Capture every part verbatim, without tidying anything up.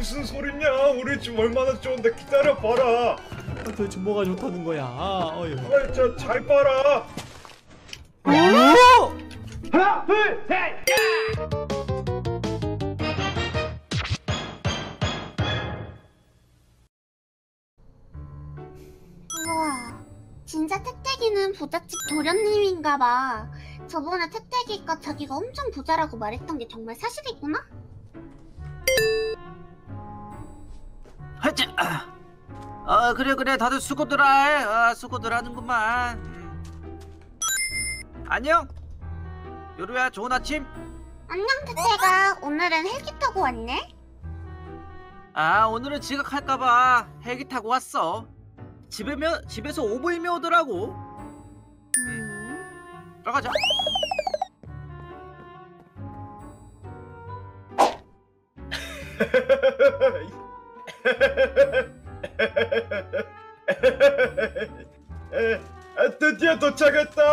무슨 소리냐? 우리 집 얼마나 좋은데 기다려봐라. 아, 도대체 뭐가 좋다는 거야? 어휴. 아, 저 잘 봐라. 오! 하나, 둘, 셋. 우와, 진짜 태태기는 부잣집 도련님인가봐. 저번에 태태기가 자기가 엄청 부자라고 말했던 게 정말 사실이구나? 하자. 아 그래 그래 다들 수고들 해. 아 수고들 하는구만. 음. 안녕 요루야, 좋은 아침. 안녕 태태가, 오늘은 헬기 타고 왔네? 아 오늘은 지각할까봐 헬기 타고 왔어. 집에면 집에서 오브이면 오더라고. 음... 들어가자. 아, 드디어 도착했다.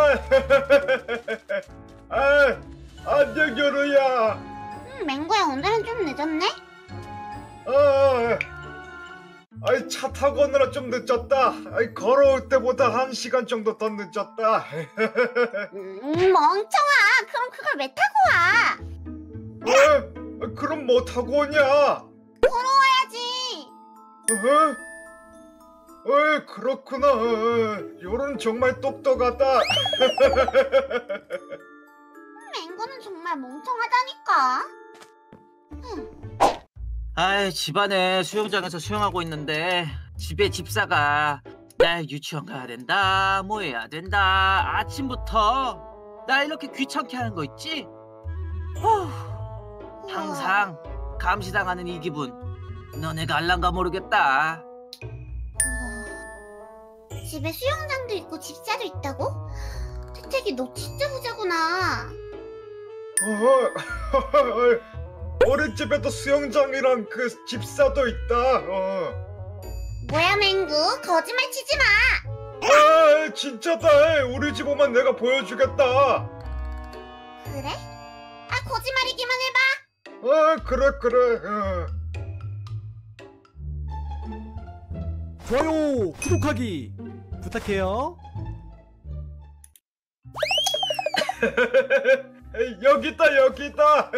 아, 안녕 요루야. 음, 맹구야 오늘은 좀 늦었네? 아, 아이 차 타고 오느라 좀 늦었다. 아이 걸어올 때보다 한 시간 정도 더 늦었다. 음, 멍청아, 그럼 그걸 왜 타고 와? 왜? 그럼 뭐 타고 오냐? 걸어와야지. 어? 어, 그렇구나. 요런 정말 똑똑하다. 맹구는 정말 멍청하다니까. 아이 집안에 수영장에서 수영하고 있는데 집에 집사가 날 유치원 가야 된다, 뭐 해야 된다, 아침부터 나 이렇게 귀찮게 하는 거 있지? 후, 항상 감시당하는 이 기분 너네가 알란가 모르겠다. 우와, 집에 수영장도 있고 집사도 있다고? 태택이 너 진짜 부자구나. 어, 우리 집에도 수영장이랑 그 집사도 있다. 어. 뭐야 맹구, 거짓말 치지 마. 아, 진짜다. 우리 집 오면 내가 보여주겠다. 그래? 아, 거짓말이기만 해봐. 아, 그래 그래. 어. 좋아요, 구독하기 부탁해요. 여기다 여기다.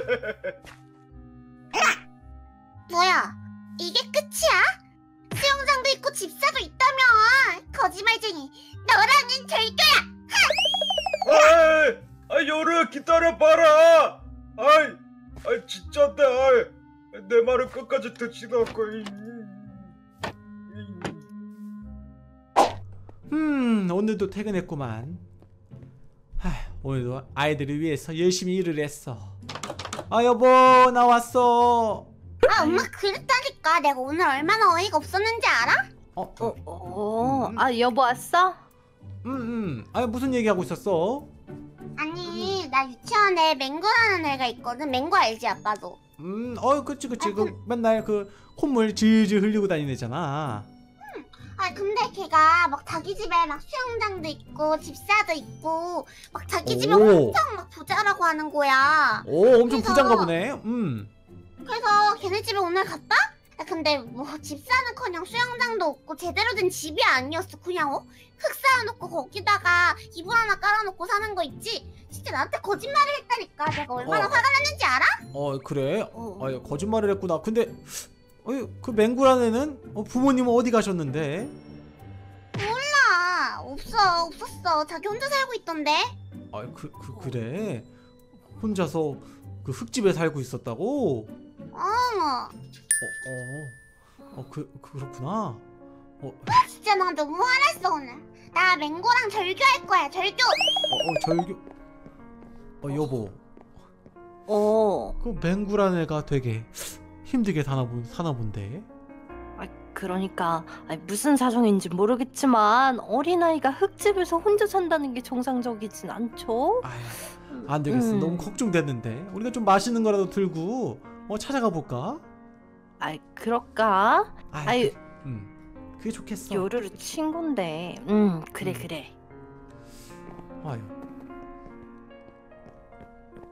뭐야, 이게 끝이야? 수영장도 있고 집사도 있다며. 거짓말쟁이, 너랑은 절교야. 아, 아, 요르 기다려봐라. 아이, 아, 진짜다. 아이, 내 말을 끝까지 듣지도 않고. 음, 오늘도 퇴근했구만. 하, 오늘도 아이들을 위해서 열심히 일을 했어. 아 여보, 나 왔어. 아, 엄마 그랬다니까. 내가 오늘 얼마나 어이가 없었는지 알아? 어, 어, 어, 음. 아 여보 왔어? 음, 음. 아 무슨 얘기하고 있었어? 아니, 나 유치원에 맹구라는 애가 있거든. 맹구 알지, 아빠도? 음, 어, 그치, 그치. 아, 그 맨날 그 콧물 질질 흘리고 다니는 애잖아. 아, 근데 걔가 막 자기 집에 막 수영장도 있고 집사도 있고 막 자기 집에 오. 엄청 막 부자라고 하는 거야. 오, 엄청 그래서- 부자인가 보네. 음. 그래서 걔네 집에 오늘 갔다? 야, 근데 뭐 집사는커녕 수영장도 없고 제대로 된 집이 아니었어. 그냥 어? 흙 쌓아놓고 거기다가 이불 하나 깔아놓고 사는 거 있지? 진짜 나한테 거짓말을 했다니까. 내가 얼마나 어. 화가 났는지 알아? 어, 그래? 어. 아, 거짓말을 했구나. 근데 어, 그 맹구라는 애는 어, 부모님은 어디 가셨는데? 몰라. 없어. 없었어. 자기 혼자 살고 있던데. 아, 그, 그 그래. 혼자서 그 흙집에 살고 있었다고? 어. 어, 어. 어, 그 그렇구나. 어, 진짜 나 너무 화났어 오늘. 나 맹고랑 절교할 거야. 절교. 어, 어 절교. 어, 여보. 어. 그 맹구라는 애가 되게 힘들게 사나 본 사나 본데. 아 그러니까 아니, 무슨 사정인지 모르겠지만 어린아이가 흙집에서 혼자 산다는 게 정상적이진 않죠? 아휴, 안 되겠어. 음. 너무 걱정됐는데. 우리가 좀 맛있는 거라도 들고 어 찾아가 볼까? 아이 그럴까? 아이, 아이 그, 음, 그게 좋겠어. 요루루 친구인데. 음 그래 음. 그래. 아유.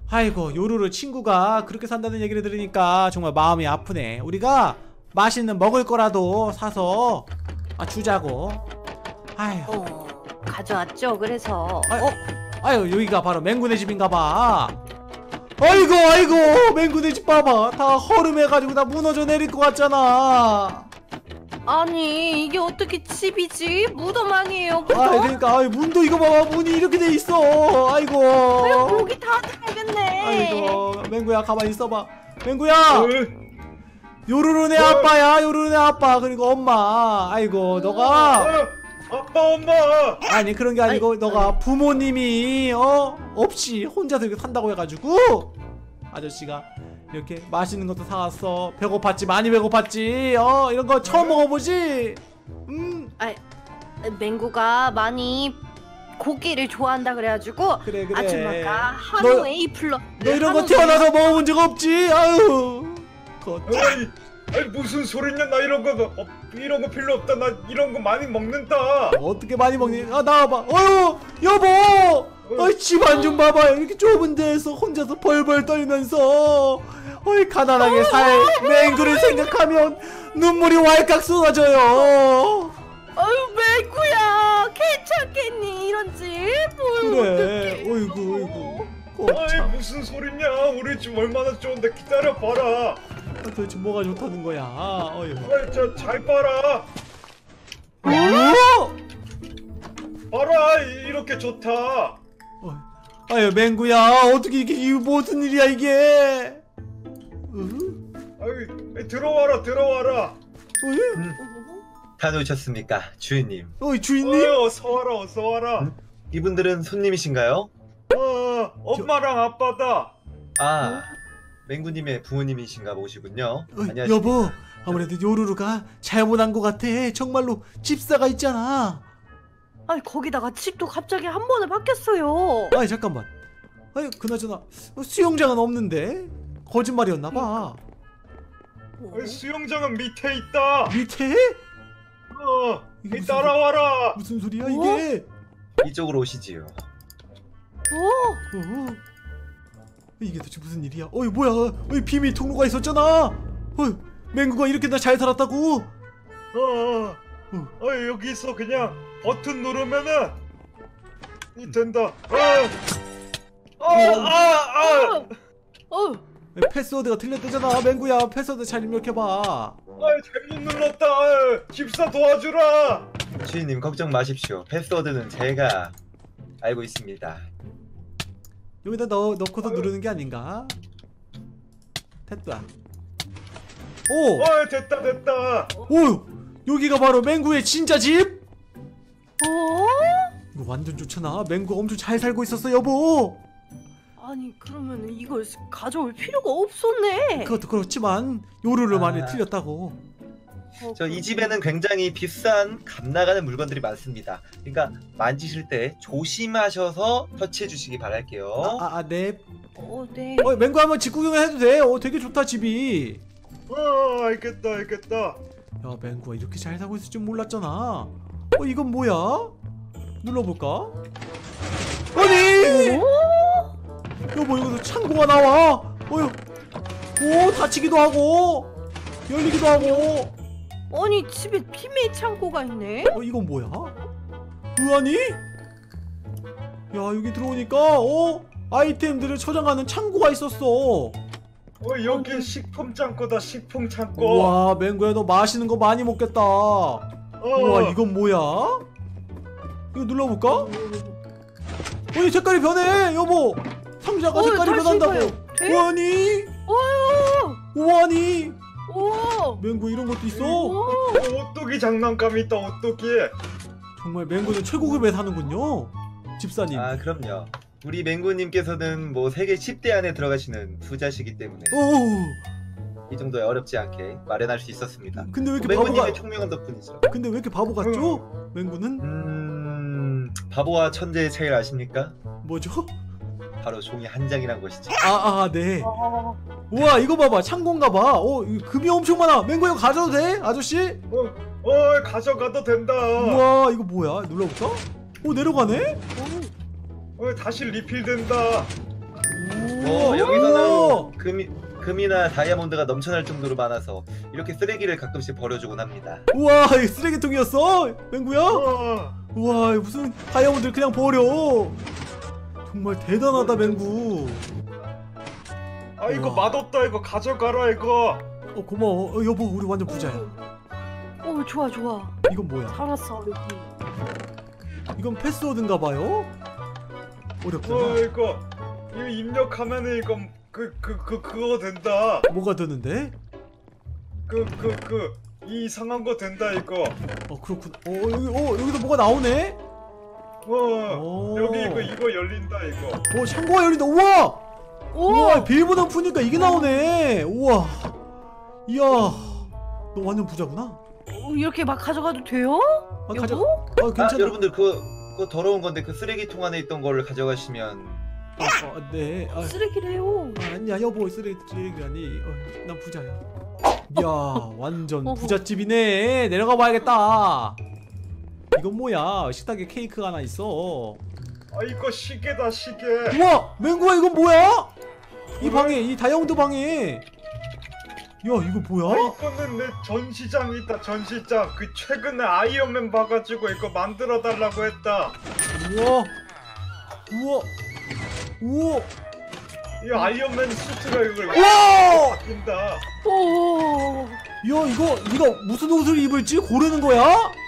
아이고 요루루 친구가 그렇게 산다는 얘기를 들으니까 정말 마음이 아프네. 우리가 맛있는 먹을 거라도 사서 아, 주자고. 아휴. 어, 가져왔죠. 그래서 아유, 어, 아유 여기가 바로 맹군의 집인가봐. 아이고 아이고 맹군의 집 봐봐. 다 허름해가지고 다 무너져 내릴 것 같잖아. 아니 이게 어떻게 집이지? 무덤 아니에요 아 무덤? 그러니까 아이, 문도 이거 봐봐. 문이 이렇게 돼 있어. 아이고. 목이 다 들어겠네. 아이고 맹구야 가만히 있어봐. 맹구야 어, 요루루네 어. 아빠야. 요루루네 아빠 그리고 엄마. 아이고 너가 어, 아빠 엄마. 아니 그런 게 아니고 아이, 너가 부모님이 어 없이 혼자서 이렇게 산다고 해가지고 아저씨가 이렇게 맛있는 것도 사왔어. 배고팠지 많이 배고팠지. 어 이런 거 처음 먹어보지. 음 맹구가 많이 고기를 좋아한다 그래가지고 그래 그래. 아줌마가 한우 너- A 플러 너 이런 거 한우 태어나서 먹어본 적 없지. 아유 거참. 아이, 아이 무슨 소리냐? 나 이런 거 어, 이런 거 필요 없다. 나 이런 거 많이 먹는다. 어떻게 많이 먹니? 아 나와봐. 어휴 여보. 어이 집안 좀 봐봐요. 이렇게 좁은 데에서 혼자서 벌벌 떨면서 어이 가난하게 살 맹구를 생각하면 눈물이 왈칵 쏟아져요. 아유 맹구야 괜찮겠니 이런 집? 어휴, 그래. 어떡해. 어이구 어이구. 아이 거참. 무슨 소리냐? 우리 집 얼마나 좋은데 기다려 봐라. 도대체 뭐가 좋다는 거야? 어휴. 아이 저 잘 봐라. 오! 봐라 이- 이렇게 좋다. 어, 아유 맹구야 어떻게 이게 이 무슨 일이야 이게? 어? 아이 들어와라 들어와라. 어휴? 다 놓으셨습니까, 주인님? 어이 주인님? 어, 어서 와라 어서 와라. 음? 이분들은 손님이신가요? 어 엄마랑 아빠다. 아, 맹구님의 부모님이신가 보시군요. 어이, 안녕하십니까? 여보 아무래도 요루루가 잘못한 것 같아. 정말로 집사가 있잖아. 아니 거기다가 집도 갑자기 한 번에 바뀌었어요. 아니 잠깐만. 아니 그나저나 어, 수영장은 없는데 거짓말이었나봐. 아이, 수영장은 밑에 있다. 밑에? 어, 이게 이 무슨 따라와라. 무슨 소리야 어? 이게? 이쪽으로 오시지요. 오, 어? 이게 도대체 무슨 일이야? 어이 뭐야? 어이 비밀 통로가 있었잖아. 어이 맹구가 이렇게 나 잘 살았다고? 어, 어, 어. 어 여기서 그냥 버튼 누르면은 이 된다. 어, 어, 아, 아, 어, 패스워드가 틀렸대잖아. 맹구야 패스워드 잘 입력해봐. 아, 잘못 눌렀다. 아, 집사 도와주라. 주인님 걱정 마십시오. 패스워드는 제가 알고 있습니다. 여기다 넣, 넣고서 누르는 게 아닌가? 됐다. 오! 어, 됐다 됐다. 오! 여기가 바로 맹구의 진짜 집? 어? 이거 완전 좋잖아. 맹구가 엄청 잘 살고 있었어 여보. 아니 그러면 이걸 가져올 필요가 없었네. 그것도 그렇지만 요루루 아. 말이 틀렸다고. 어, 저 이 집에는 굉장히 비싼 값 나가는 물건들이 많습니다. 그러니까 만지실 때 조심하셔서 터치해 주시기 바랄게요. 아, 아, 아 네. 어, 네. 어 맹구 한번 집 구경을 해도 돼. 어 되게 좋다 집이. 어, 알겠다 알겠다. 야 맹구가 이렇게 잘 살고 있을 줄 몰랐잖아. 어 이건 뭐야? 눌러볼까? 아니! 오? 여보 이거 창고가 나와. 어휴. 오 닫히기도 하고 열리기도 하고. 아니 집에 비밀 창고가 있네. 어 이건 뭐야? 으아니? 야 여기 들어오니까 어 아이템들을 저장하는 창고가 있었어. 어, 여기 식품 창고다 식품 창고. 와 맹구야 너 맛있는 거 많이 먹겠다. 어, 우와 이건 뭐야? 이거 눌러볼까? 어이 색깔이 변해 여보. 상자가 어, 색깔이 다시 변한다고. 봐요. 돼? 우아니? 오, 우아니? 오, 맹구 이런 것도 있어? 오. 어, 오뚜기 장난감 있다 오뚜기. 정말 맹구는 최고급에 사는군요 집사님. 아, 그럼요. 우리 맹구님께서는 뭐 세계 십 대 안에 들어가시는 부자시기 때문에 오 이 정도에 어렵지 않게 마련할 수 있었습니다. 근데 왜 이렇게 바보가 맹구님의 총명한 덕분이죠. 근데 왜 이렇게 바보 같죠? 맹구는? 음... 바보와 천재의 차이를 아십니까? 뭐죠? 바로 종이 한 장이란 것이죠. 아아 네. 우와 이거 봐봐 창고인가봐. 어 이거 금이 엄청 많아. 맹구 이거 가져도 돼? 아저씨? 어, 어 가져가도 된다. 우와 이거 뭐야? 눌러볼까? 오 내려가네? 어, 다시 리필된다. 어, 여기서는 금이, 금이나 다이아몬드가 넘쳐날 정도로 많아서 이렇게 쓰레기를 가끔씩 버려주곤 합니다. 우와, 이 쓰레기통이었어? 맹구야? 어, 우와, 이거 무슨 다이아몬드를 그냥 버려. 정말 대단하다, 맹구. 아 이거 우와. 맛없다. 이거 가져가라 이거. 어, 고마워. 어, 여보, 우리 완전 부자야. 어 좋아 좋아. 이건 뭐야? 알았어 여기. 이건 패스워드인가 봐요? 어렵구나. 어 이거 이거 입력하면은 이거 그 그 그 그거 된다. 뭐가 되는데? 그 그 그 이상한 거 된다 이거. 어, 그렇군. 어, 여기, 어, 여기도 뭐가 나오네? 어 오. 여기 이거 이거 열린다 이거. 어, 창고가 열린다. 우와! 오. 우와, 비밀번호 푸니까 이게 나오네. 우와. 이야. 너 완전 부자구나. 어, 이렇게 막 가져가도 돼요? 아, 여보? 가져. 아, 아, 괜찮아. 여러분들 그거, 그거 더러운 건데 그 쓰레기통 안에 있던 거를 가져가시면 아, 아, 네. 아, 쓰레기래요. 아, 아니야, 여보, 쓰레기 쓰레기라니. 어, 난 부자야. 이야, 완전 어허. 부잣집이네. 내려가 봐야겠다. 이건 뭐야? 식탁에 케이크가 하나 있어. 아 이거 시계다 시계. 우와, 맹구야, 이건 뭐야? 이 뭐야? 방에, 이 다이아몬드 방에. 야, 이거 아 뭐야? 이거는 내 전시장이 있다 전시장. 그 최근에 아이언맨 봐가지고 이거 만들어 달라고 했다. 우와, 우와, 우와, 이 아이언맨 수트가 이걸 우와! 바뀐다. 오. 야, 이거 이거 무슨 옷을 입을지 고르는 거야?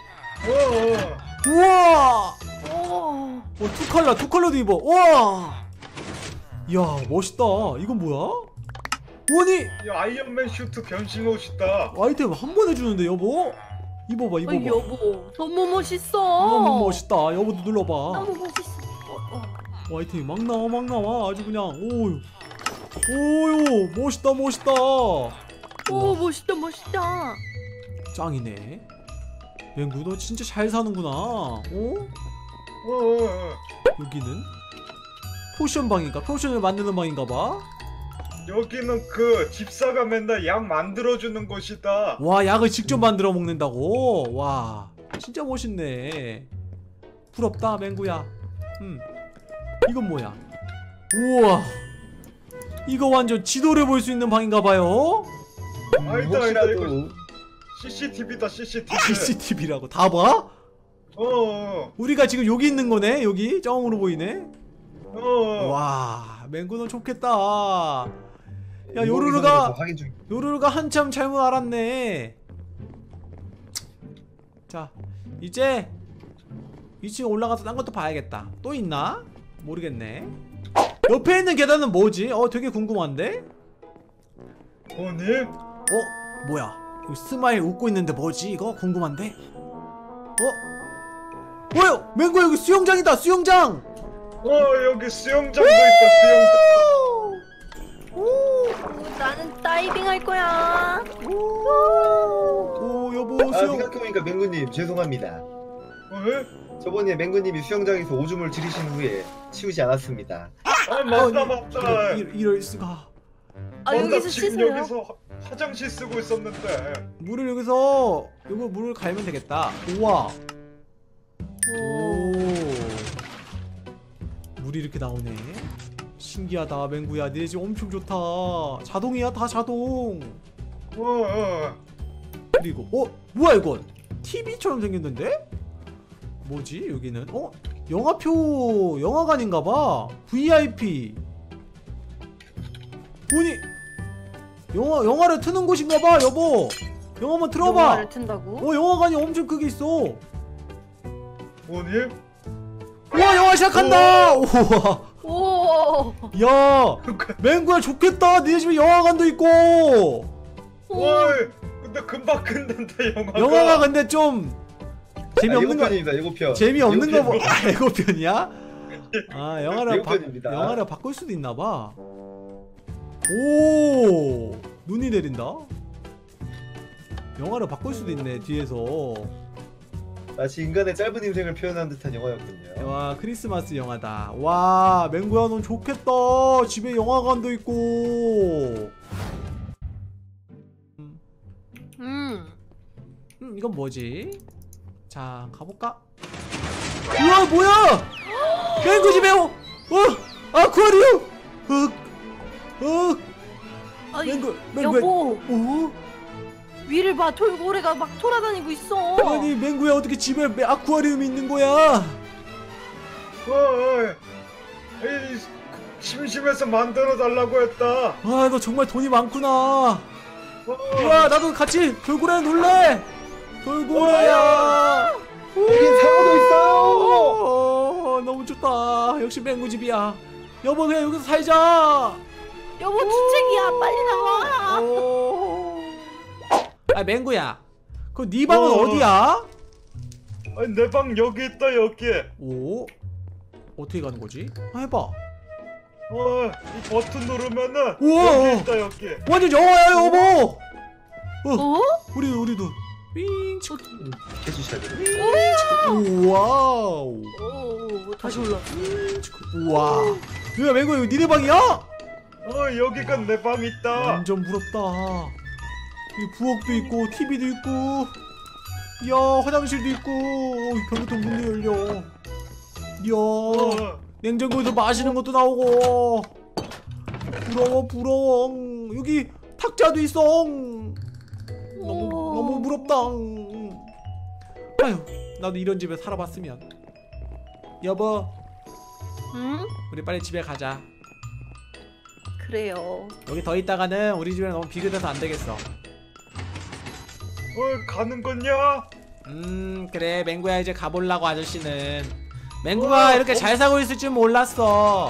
어. 우와! 오. 어, 투 컬러, 투 컬러도 입어. 우와! 야, 멋있다. 이건 뭐야? 아니, 이 아이언맨 슈트 변신 옷이다. 아이템 한 번 해주는데, 여보? 입어봐, 입어봐. 어, 여보 너무 멋있어. 너무 멋있다. 여보도 눌러봐. 너무 멋있어. 어, 어. 어, 아이템이 막 나와, 막 나와. 아주 그냥, 오유. 오유, 멋있다, 멋있다. 오 멋있다 멋있다. 짱이네. 맹구, 너 진짜 잘 사는구나. 어? 어, 어, 어. 여기는? 포션 방인가? 포션을 만드는 방인가 봐. 여기는 그 집사가 맨날 약 만들어주는 곳이다. 와, 약을 직접 만들어 먹는다고? 와, 진짜 멋있네. 부럽다, 맹구야. 음, 이건 뭐야? 우와, 이거 완전 지도를 볼 수 있는 방인가 봐요. 아니다 아니다 혹시라도 이거 씨씨티비다 씨씨티비. 씨씨티비라고 다 봐? 어어 우리가 지금 여기 있는 거네. 여기 짱으로 보이네. 어. 와, 맹구는 좋겠다. 야, 인공위성에서 요루루가 확인 중. 요루루가 한참 잘못 알았네. 자, 이제 이 층 올라가서 딴 것도 봐야겠다. 또 있나? 모르겠네. 옆에 있는 계단은 뭐지? 어, 되게 궁금한데? 뭐니? 어? 뭐야? 이거 스마일 웃고 있는데 뭐지? 이거 궁금한데? 어? 뭐야? 맹구, 여기 수영장이다, 수영장! 어 여기 수영장도 있다 수영장. 오! 나는 다이빙 할 거야. 오, 여보, 아, 수영. 생각해보니까 맹구님 죄송합니다. 어? 저번에 맹구님이 수영장에서 오줌을 지르신 후에 치우지 않았습니다. 아 맞다 어, 맞다. 이럴, 이럴 수가. 아 어, 나 여기서 지금 씻어요? 여기서 화- 화장실 쓰고 있었는데. 물을 여기서 이거 물을 갈면 되겠다. 우와. 오. 물이 이렇게 나오네. 신기하다, 맹구야. 니네 집 엄청 좋다. 자동이야, 다 자동. 어, 어. 그리고 어? 뭐야 이건? 티비처럼 생겼는데? 뭐지 여기는? 어? 영화표 영화관인가봐. 브이아이피. 뭐니? 영화 영화를 트는 곳인가봐, 여보. 영화 한번 틀어봐. 영화를 튼다고? 어, 영화관이 엄청 크게 있어. 뭐니? 우와, 영화 시작한다. 우와. 오. 야, 맹구야 좋겠다. 니네 집에 영화관도 있고. 오. 어이 근데 금방 끝난다 영화가. 영화가 근데 좀 재미없는 거. 예고편입니다. 예고편. 재미없는 거 예고편. 뭐. 아, 예고편이야? 아, 영화를 바, 예고편입니다. 영화를 바꿀 수도 있나 봐. 오, 눈이 내린다. 영화를 바꿀 수도 있네, 뒤에서. 마치 인간의 짧은 인생을 표현한 듯한 영화였군요. 와, 크리스마스 영화다. 와, 맹구야 넌 좋겠다. 집에 영화관도 있고. 음. 음, 이건 뭐지? 자, 가볼까? 우와, 뭐야! 맹구 집에 어, 어, 아쿠아리움! 어? 아니, 맹구 맹구 여보, 어? 위를 봐. 돌고래가 막 돌아다니고 있어. 아니 맹구야 어떻게 집에 매- 아쿠아리움이 있는 거야? 어, 어. 에이, 심심해서 만들어 달라고 했다. 아 너 정말 돈이 많구나. 어, 우와 나도 같이 돌고래 놀래. 돌고래야. 여긴 상어도 있어요. 어, 너무 좋다. 역시 맹구 집이야. 여보 그냥 여기서 살자. 여보, 주책이야. 빨리 나와. 오. 아 맹구야. 그 네 방은 어. 어디야? 내 방 여기 있다 여기. 오. 어떻게 가는 거지? 아, 해봐. 어, 이 버튼 누르면은 우와. 여기 있다 여기. 완전 영화야 여보. 어. 어? 우리도 우리도. 윙. 치- 음, 해주셔야 돼요. 와우. 오, 다시 올라. 우와. 야 맹구 이거 니네 방이야? 어, 여기가 내 방 있다. 완전 부럽다. 이 부엌도 있고 티비도 있고. 이야 화장실도 있고. 어, 이 벽부터 문이 열려. 이야 어, 냉장고에서 마시는 것도 나오고. 부러워 부러워. 여기 탁자도 있어. 너무 오. 너무 부럽다. 아휴 나도 이런 집에 살아봤으면. 여보 응? 우리 빨리 집에 가자. 그래요. 여기 더 있다가는 우리 집이랑 너무 비교돼서 안 되겠어. 어, 가는 거냐? 음 그래 맹구야 이제 가볼라고 아저씨는. 맹구가 어, 이렇게 어. 잘 살고 있을 줄 몰랐어.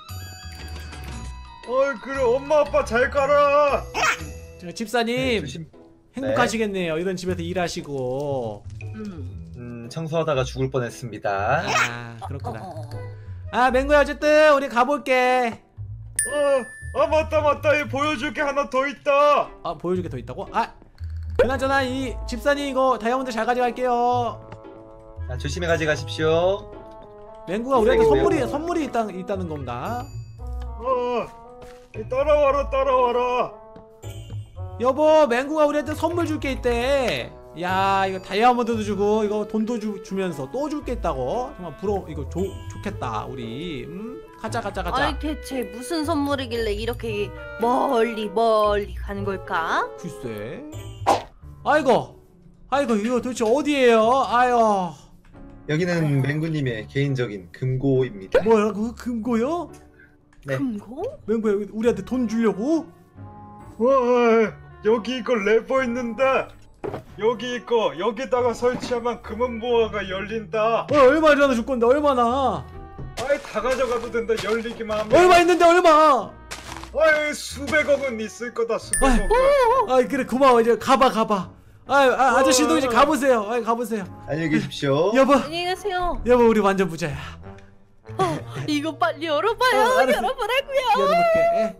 어, 그래 엄마 아빠 잘 가라. 저 네, 집사님 조심. 행복하시겠네요. 이런 집에서 일하시고. 음. 음, 청소하다가 죽을 뻔했습니다. 아 어, 그렇구나. 어. 아 맹구야 어쨌든 우리 가볼게. 어, 아 맞다 맞다. 이 보여줄 게 하나 더 있다. 아 보여줄 게 더 있다고? 아 그나저나 이 집사님 이거 다이아몬드 잘 가져갈게요. 자, 조심히 가져가십시오. 맹구가 우리한테 쓰레기고요. 선물이 선물이 있다, 있다는 건가? 어, 이 따라와라 따라와라. 여보 맹구가 우리한테 선물 줄 게 있대. 야 이거 다이아몬드도 주고 이거 돈도 주, 주면서 또 줄 게 있다고. 정말 부러워. 이거 좋 좋겠다 우리. 음? 가자 가자 가자. 아니, 대체 무슨 선물이길래 이렇게 멀리 멀리 가는 걸까? 글쎄. 아이고 아이고 이거 도대체 어디예요? 아유 여기는 맹구님의 개인적인 금고입니다. 뭐라고 금고요? 네. 금고? 맹구야 우리한테 돈 주려고? 어, 어, 여기 이거 레버 있는데 여기 이거 여기다가 설치하면 금은 보화가 열린다. 어 얼마나 줄 건데 얼마나? 아이 다 가져가도 된다. 열리기만 하면. 얼마 있는데 얼마? 아이 수백억은 있을 거다. 아이, 수백억은. 아 그래 고마워 이제 가봐 가봐. 아, 아 아저씨도 이제 가보세요. 아 가보세요. 안녕히 계십시오. 여보 안녕히 가세요. 여보 우리 완전 부자야. 어, 이거 빨리 열어봐요. 어, 알았어. 열어보라고요. 열어볼게.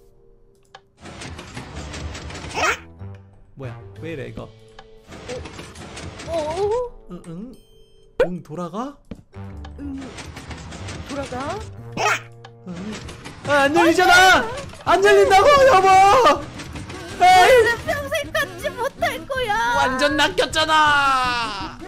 뭐야 왜 이래 이거? 어, 응 응? 응 돌아가? 음, 돌아가. 응. 아, 안 열리잖아. 안 열린다고 여보. 에이, 나 평생 갖지 못할 거야. 완전 낚였잖아.